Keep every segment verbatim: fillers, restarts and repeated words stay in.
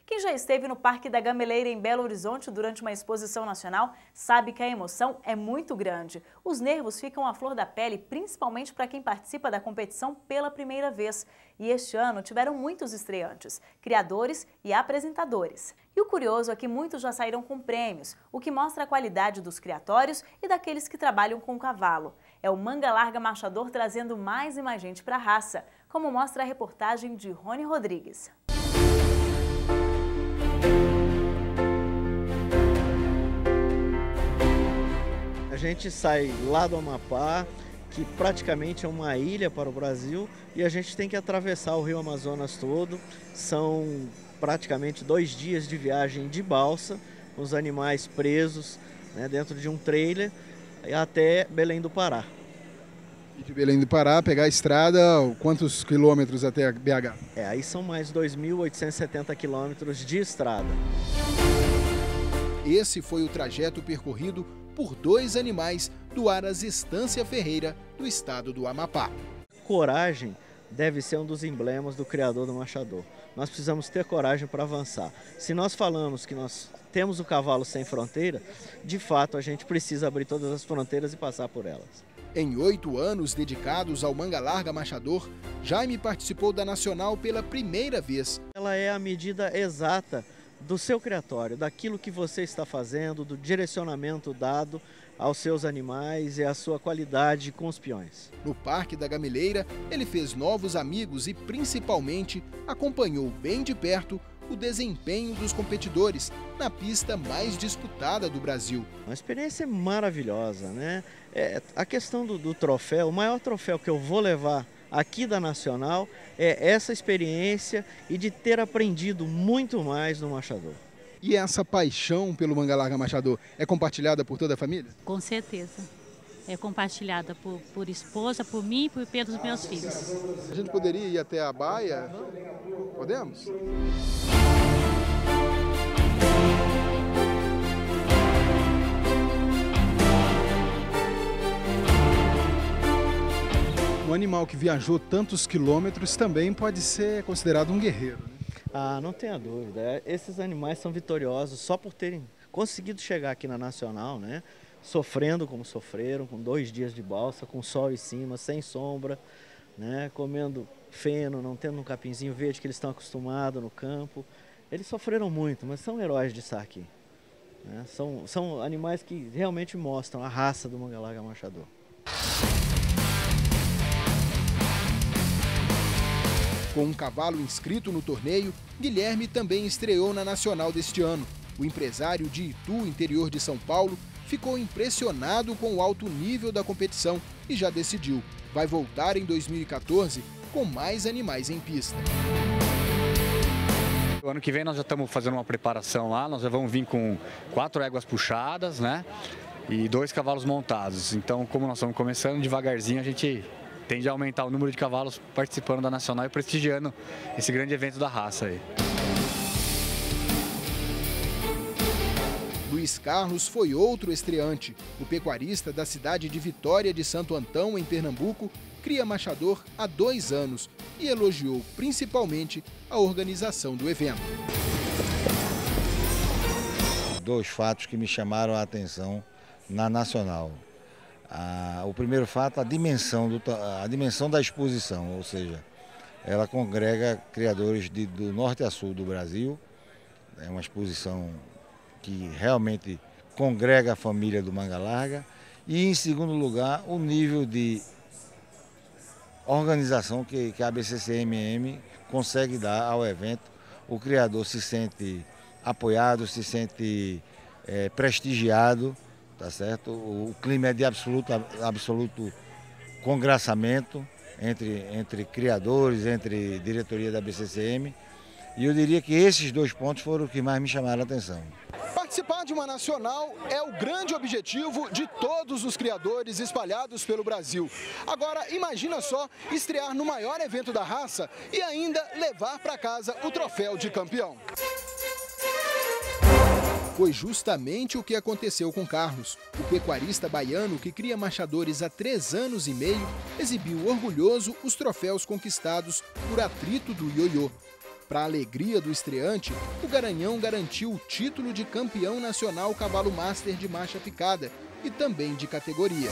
Quem já esteve no Parque da Gameleira em Belo Horizonte durante uma exposição nacional sabe que a emoção é muito grande. Os nervos ficam à flor da pele, principalmente para quem participa da competição pela primeira vez. E este ano tiveram muitos estreantes, criadores e apresentadores. E o curioso é que muitos já saíram com prêmios, o que mostra a qualidade dos criatórios e daqueles que trabalham com o cavalo. É o Manga Larga Machador trazendo mais e mais gente para a raça, como mostra a reportagem de Rony Rodrigues. A gente sai lá do Amapá, que praticamente é uma ilha para o Brasil, e a gente tem que atravessar o Rio Amazonas todo. São praticamente dois dias de viagem de balsa, com os animais presos, né, dentro de um trailer, até Belém do Pará. E de Belém do Pará, pegar a estrada, quantos quilômetros até B H? É, aí são mais dois mil oitocentos e setenta quilômetros de estrada. Esse foi o trajeto percorrido por dois animais do Aras Estância Ferreira, do estado do Amapá. Coragem deve ser um dos emblemas do criador do machador. Nós precisamos ter coragem para avançar. Se nós falamos que nós temos o cavalo sem fronteira, de fato a gente precisa abrir todas as fronteiras e passar por elas. Em oito anos dedicados ao Manga Larga Machador, Jaime participou da Nacional pela primeira vez. Ela é a medida exata do seu criatório, daquilo que você está fazendo, do direcionamento dado aos seus animais e à sua qualidade com os peões. No Parque da Gameleira, ele fez novos amigos e, principalmente, acompanhou bem de perto o desempenho dos competidores na pista mais disputada do Brasil. Uma experiência maravilhosa, né? É, a questão do, do troféu, o maior troféu que eu vou levar aqui da Nacional é essa experiência e de ter aprendido muito mais no machador. E essa paixão pelo Manga Larga Machador é compartilhada por toda a família? Com certeza. É compartilhada por, por esposa, por mim e pelos meus filhos. A gente poderia ir até a baia? Podemos? Um animal que viajou tantos quilômetros também pode ser considerado um guerreiro, né? Ah, não tenha dúvida. Esses animais são vitoriosos só por terem conseguido chegar aqui na Nacional, né? Sofrendo como sofreram, com dois dias de balsa, com sol em cima, sem sombra, né? Comendo feno, não tendo um capinzinho verde que eles estão acostumados no campo. Eles sofreram muito, mas são heróis de estar aqui, né? São, são animais que realmente mostram a raça do Manga Larga Machador. Com um cavalo inscrito no torneio, Guilherme também estreou na Nacional deste ano. O empresário de Itu, interior de São Paulo, ficou impressionado com o alto nível da competição e já decidiu. Vai voltar em dois mil e quatorze com mais animais em pista. O ano que vem nós já estamos fazendo uma preparação lá, nós já vamos vir com quatro éguas puxadas, né? E dois cavalos montados. Então, como nós estamos começando devagarzinho, a gente tende a aumentar o número de cavalos participando da Nacional e prestigiando esse grande evento da raça aí. Luiz Carlos foi outro estreante. O pecuarista da cidade de Vitória de Santo Antão, em Pernambuco, cria machador há dois anos e elogiou principalmente a organização do evento. Dois fatos que me chamaram a atenção na Nacional. Ah, o primeiro fato, a dimensão, do, a dimensão da exposição, ou seja, ela congrega criadores de, do norte a sul do Brasil. É uma exposição que realmente congrega a família do Manga Larga. E, em segundo lugar, o nível de organização que, que a B C C M M consegue dar ao evento. O criador se sente apoiado, se sente é, prestigiado. Tá certo? O clima é de absoluto, absoluto congraçamento entre, entre criadores, entre diretoria da B C C M. E eu diria que esses dois pontos foram os que mais me chamaram a atenção. Participar de uma nacional é o grande objetivo de todos os criadores espalhados pelo Brasil. Agora, imagina só estrear no maior evento da raça e ainda levar para casa o troféu de campeão. Foi justamente o que aconteceu com Carlos. O pecuarista baiano, que cria machadores há três anos e meio, exibiu orgulhoso os troféus conquistados por atrito do ioiô. Para a alegria do estreante, o Garanhão garantiu o título de campeão nacional cavalo master de marcha picada e também de categoria.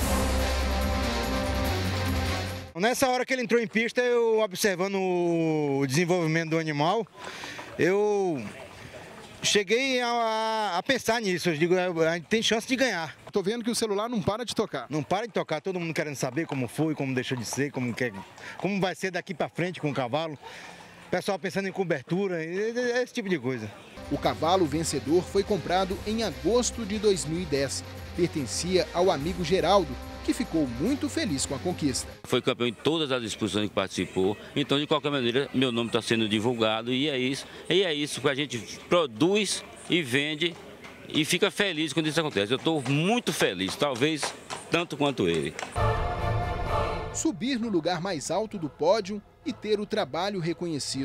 Nessa hora que ele entrou em pista, eu observando o desenvolvimento do animal, eu cheguei a, a pensar nisso. Eu digo, a gente tem chance de ganhar. Tô vendo que o celular não para de tocar. Não para de tocar, todo mundo querendo saber como foi, como deixou de ser, como, quer, como vai ser daqui para frente com o cavalo. Pessoal pensando em cobertura, esse tipo de coisa. O cavalo vencedor foi comprado em agosto de dois mil e dez. Pertencia ao amigo Geraldo, que ficou muito feliz com a conquista. Foi campeão em todas as discussões que participou, então de qualquer maneira meu nome está sendo divulgado e é isso, e é isso que a gente produz e vende e fica feliz quando isso acontece. Eu estou muito feliz, talvez tanto quanto ele. Subir no lugar mais alto do pódio e ter o trabalho reconhecido.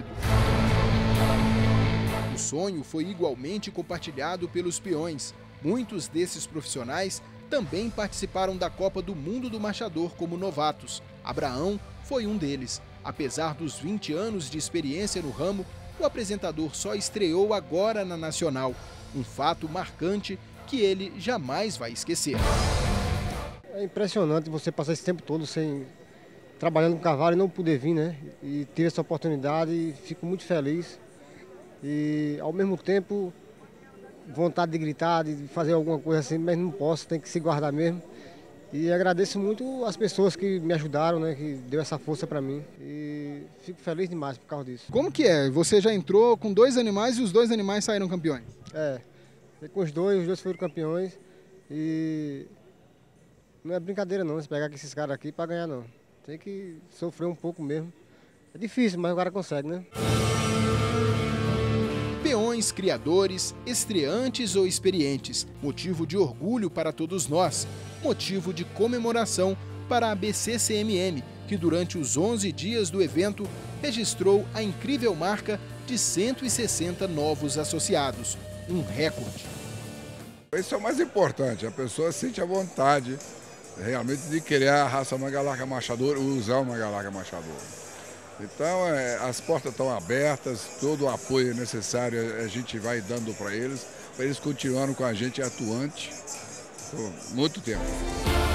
O sonho foi igualmente compartilhado pelos peões. Muitos desses profissionais também participaram da Copa do Mundo do Marchador como novatos. Abraão foi um deles. Apesar dos vinte anos de experiência no ramo, o apresentador só estreou agora na Nacional. Um fato marcante que ele jamais vai esquecer. É impressionante você passar esse tempo todo sem trabalhando com cavalo e não poder vir, né? E ter essa oportunidade e fico muito feliz. E ao mesmo tempo vontade de gritar, de fazer alguma coisa assim, mas não posso, tem que se guardar mesmo. E agradeço muito as pessoas que me ajudaram, né, que deu essa força para mim. E fico feliz demais por causa disso. Como que é? Você já entrou com dois animais e os dois animais saíram campeões? É, com os dois, os dois foram campeões. E não é brincadeira não, se pegar com esses caras aqui para ganhar não. Tem que sofrer um pouco mesmo. É difícil, mas o cara consegue, né? Peões, criadores, estreantes ou experientes, motivo de orgulho para todos nós, motivo de comemoração para a B C C M M, que durante os onze dias do evento registrou a incrível marca de cento e sessenta novos associados, um recorde. Isso é o mais importante, a pessoa sente a vontade realmente de criar a raça Manga Larga Machador, usar o Manga Larga Machador. Então, é, as portas estão abertas, todo o apoio necessário a gente vai dando para eles, para eles continuarem com a gente atuante por muito tempo.